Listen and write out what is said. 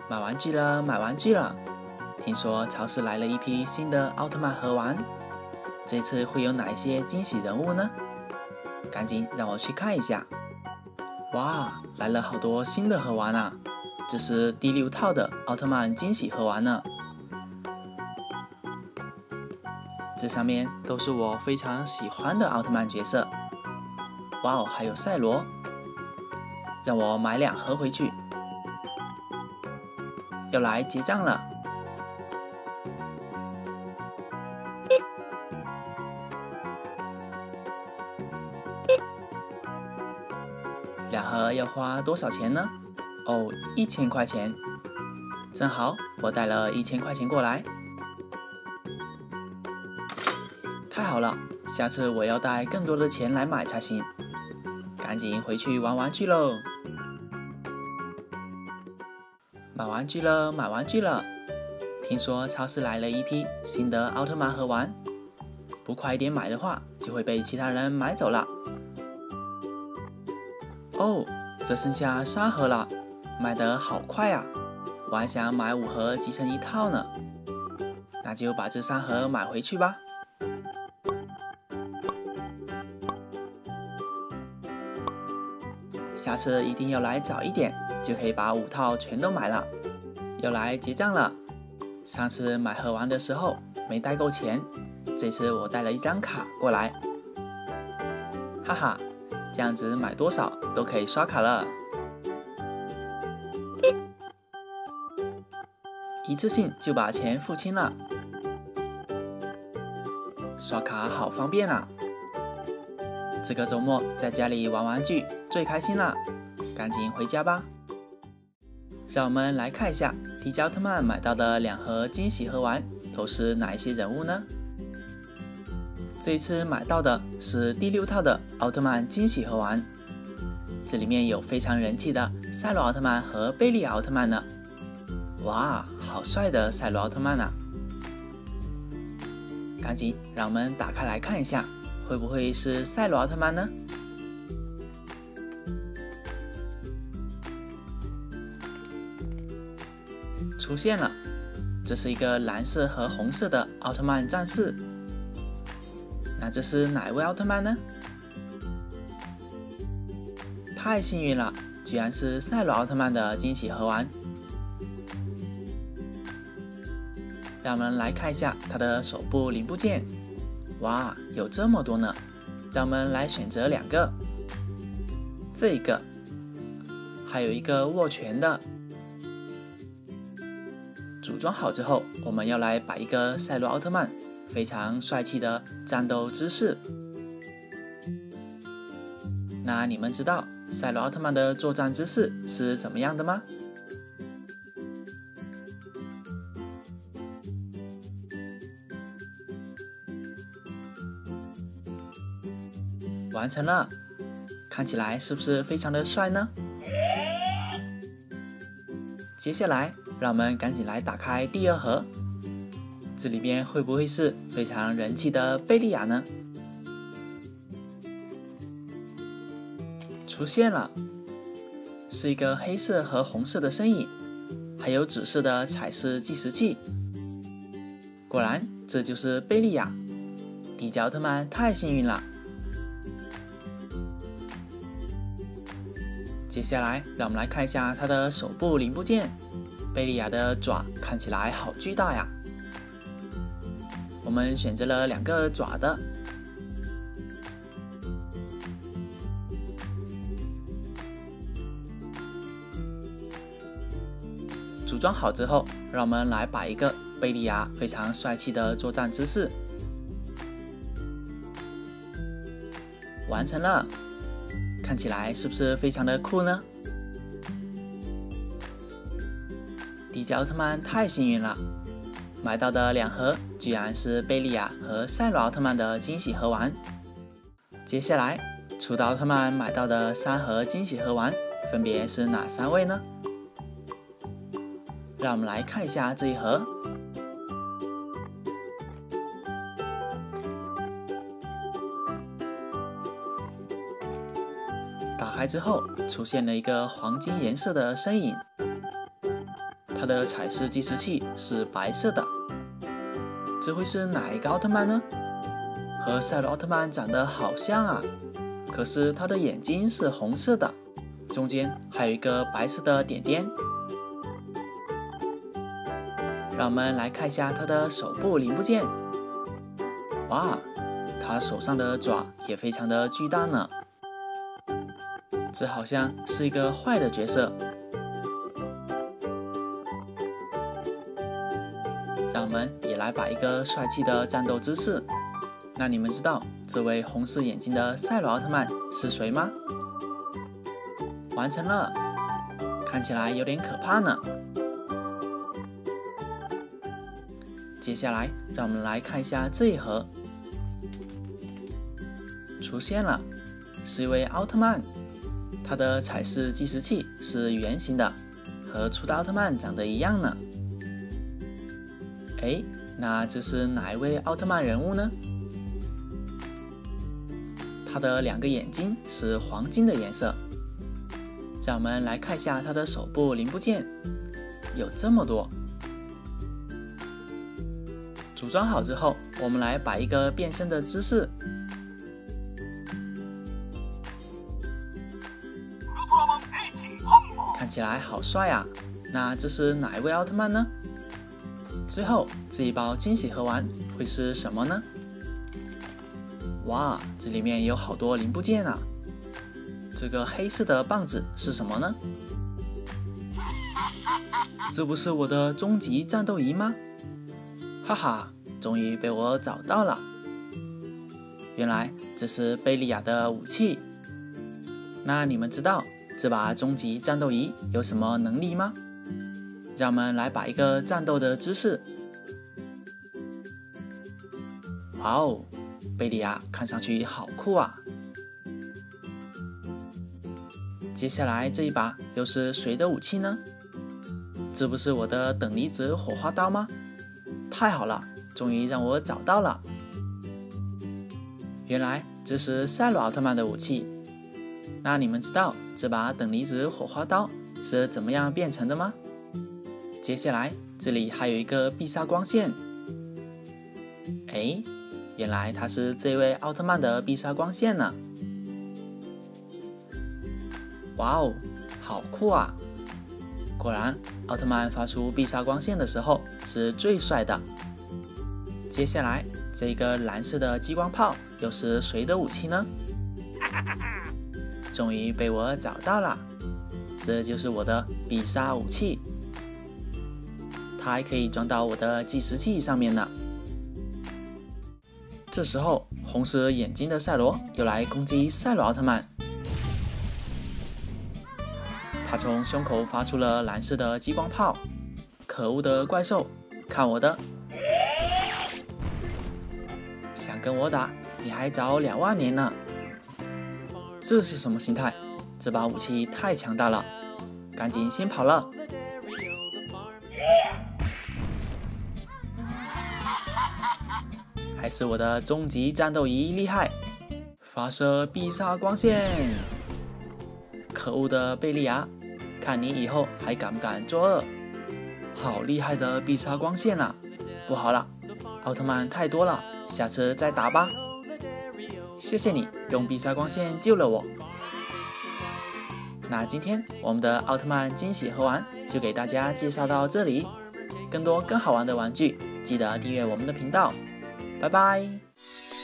买玩具了，买玩具了！听说超市来了一批新的奥特曼盒玩，这次会有哪一些惊喜人物呢？赶紧让我去看一下！哇，来了好多新的盒玩啊！这是第6套的奥特曼惊喜盒玩呢。这上面都是我非常喜欢的奥特曼角色。哇哦，还有赛罗！让我买2盒回去。要来结账了。2盒要花多少钱呢？哦，1000块钱。正好，我带了1000块钱过来。太好了，下次我要带更多的钱来买才行。赶紧回去玩玩具喽！买玩具了，买玩具了！听说超市来了一批新的奥特曼盒玩，不快一点买的话，就会被其他人买走了。哦，只剩下3盒了，买得好快啊！我还想买5盒集成一套呢，那就把这3盒买回去吧。下次一定要来早一点，就可以把5套全都买了。要来结账了。上次买盒玩的时候没带够钱，这次我带了一张卡过来。哈哈，这样子买多少都可以刷卡了。一次性就把钱付清了。刷卡好方便啊！这个周末在家里玩玩具最开心了，赶紧回家吧。让我们来看一下迪迦奥特曼买到的2盒惊喜盒玩都是哪一些人物呢？这一次买到的是第6套的奥特曼惊喜盒玩，这里面有非常人气的赛罗奥特曼和贝利亚奥特曼呢。哇，好帅的赛罗奥特曼啊！赶紧让我们打开来看一下，会不会是赛罗奥特曼呢？出现了，这是一个蓝色和红色的奥特曼战士。那这是哪一位奥特曼呢？太幸运了，居然是赛罗奥特曼的惊喜盒玩。让我们来看一下他的手部零部件。哇，有这么多呢！让我们来选择2个，这一个，还有一个握拳的。组装好之后，我们要来摆一个赛罗奥特曼非常帅气的战斗姿势。那你们知道赛罗奥特曼的作战姿势是怎么样的吗？完成了，看起来是不是非常的帅呢？接下来，让我们赶紧来打开第2盒，这里面会不会是非常人气的贝利亚呢？出现了，是一个黑色和红色的身影，还有紫色的彩色计时器。果然，这就是贝利亚。迪迦奥特曼太幸运了。接下来，让我们来看一下它的手部零部件。贝利亚的爪看起来好巨大呀！我们选择了2个爪的。组装好之后，让我们来摆一个贝利亚非常帅气的作战姿势。完成了。看起来是不是非常的酷呢？迪迦奥特曼太幸运了，买到的2盒居然是贝利亚和赛罗奥特曼的惊喜盒玩。接下来，初代奥特曼买到的3盒惊喜盒玩分别是哪3位呢？让我们来看一下这一盒。打开之后，出现了一个黄金颜色的身影。 它的彩色计时器是白色的，这会是哪一个奥特曼呢？和赛罗奥特曼长得好像啊，可是他的眼睛是红色的，中间还有一个白色的点点。让我们来看一下他的手部零部件。哇，他手上的爪也非常的巨大呢。这好像是一个坏的角色。让我们也来摆一个帅气的战斗姿势。那你们知道这位红色眼睛的赛罗奥特曼是谁吗？完成了，看起来有点可怕呢。接下来，让我们来看一下这一盒，出现了，是一位奥特曼，他的彩色计时器是圆形的，和初代奥特曼长得一样呢。哎，那这是哪一位奥特曼人物呢？他的2个眼睛是黄金的颜色。让我们来看一下他的手部零部件，有这么多。组装好之后，我们来摆一个变身的姿势。看起来好帅啊！那这是哪一位奥特曼呢？最后这一包惊喜盒丸会是什么呢？哇，这里面有好多零部件啊！这个黑色的棒子是什么呢？这不是我的终极战斗仪吗？哈哈，终于被我找到了！原来这是贝利亚的武器。那你们知道这把终极战斗仪有什么能力吗？让我们来摆一个战斗的姿势。哇哦，贝利亚看上去好酷啊！接下来这一把又是谁的武器呢？这不是我的等离子火花刀吗？太好了，终于让我找到了。原来这是赛罗奥特曼的武器。那你们知道这把等离子火花刀是怎么样变成的吗？接下来这里还有一个必杀光线。哎，原来它是这位奥特曼的必杀光线呢。哇哦，好酷啊！果然，奥特曼发出必杀光线的时候是最帅的。接下来，这个蓝色的激光炮又是谁的武器呢？终于被我找到了，这就是我的必杀武器。它还可以装到我的计时器上面呢。这时候，红色眼睛的赛罗又来攻击赛罗奥特曼。他从胸口发出了蓝色的激光炮，可恶的怪兽，看我的！想跟我打，你还早2万年呢！这是什么心态？这把武器太强大了，赶紧先跑了！还是我的终极战斗仪厉害，发射必杀光线！可恶的贝利亚，看你以后还敢不敢作恶！好厉害的必杀光线啊！不好了，奥特曼太多了，下次再打吧。谢谢你用必杀光线救了我。那今天我们的奥特曼惊喜盒丸就给大家介绍到这里，更多更好玩的玩具，记得订阅我们的频道。拜拜。